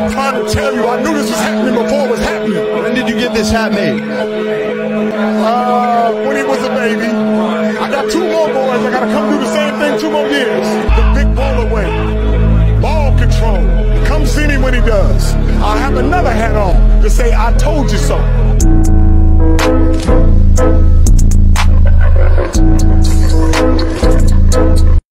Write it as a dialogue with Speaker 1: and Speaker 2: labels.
Speaker 1: trying to tell you, I knew this was happening before it was happening.
Speaker 2: When did you get this hat made?
Speaker 1: When he was a baby. I got 2 more boys. I got to come do the same thing 2 more years. The big ball away. Ball control. Come see me when he does. I'll have another hat on to say I told you so.